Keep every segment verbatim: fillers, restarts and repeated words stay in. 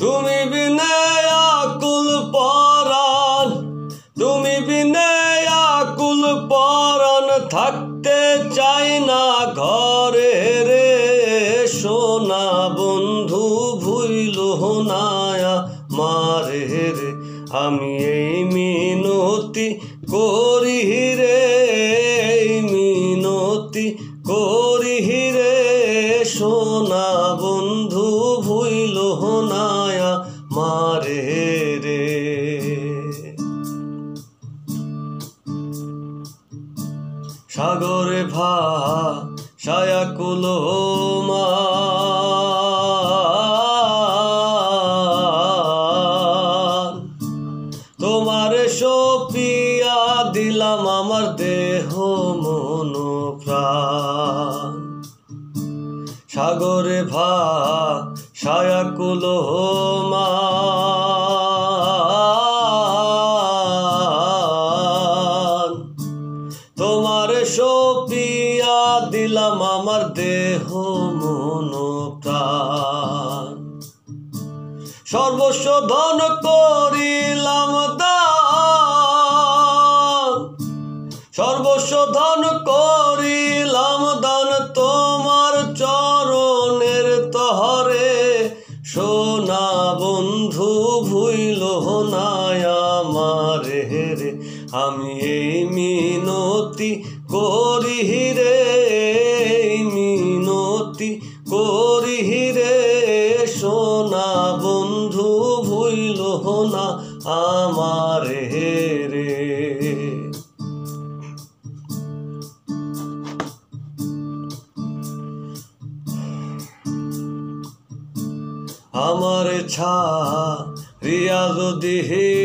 তুমি বিনে আকুল পরাণ, তুমি বিনে আকুল পরাণ, থাকতে চাই না ঘরে রে। সোনা বন্ধু ভুইল না মারে রে, আমি এই মিনতি করি রে, এই মিনতি করি রে। সোনা বন্ধু ভুইল না মারে রে। সাগরে ভাসায় আকুল মান, তোমার সপিয়া দিলাম আমার দেহ মন প্রাণ। সাগরে ভাসায় আকুল মান, তোমার সপিয়া দিলাম আমার দেহ মন প্রাণ। সর্বস্ব ধন করিলাম দান, সর্বস্ব ধন করিলাম দান, তোমার চরণের তহরে। সোনা বন্ধু ভুইল না আমারে রে, আমি এই মিনতি করি রে, এই মিনতি করি রে। সোনা বন্ধু ভুইল না আমারে রে। আমার ছাড়িয়া যদি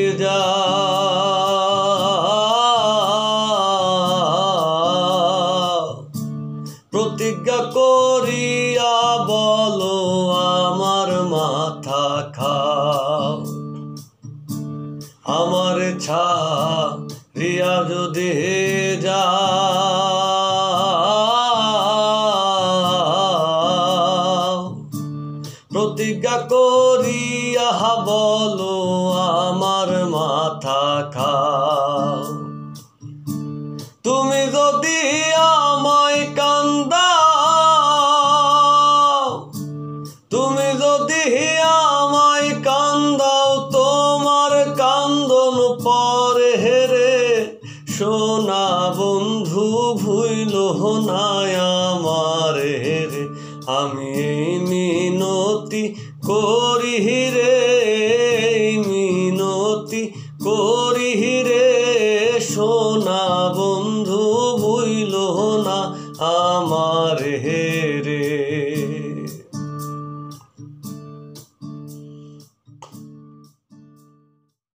যাও, প্রতিজ্ঞা করিয়া বলো আমার মাথা খাও। আমার ছাড়িয়া যদি যাও, প্রতিজ্ঞা করিয়া বলো আমার মাথা খাও। তুমি যদি আমায় কান্দাও, তুমি যদি আমায় কান্দাও, তোমার কান্দন পরে রে। সোনা বন্ধু ভুইল না আমারে রে, আমি এই মিনতি করি রে, এই মিনতি করি রে। সোনা বন্ধু ভুইল না আমার।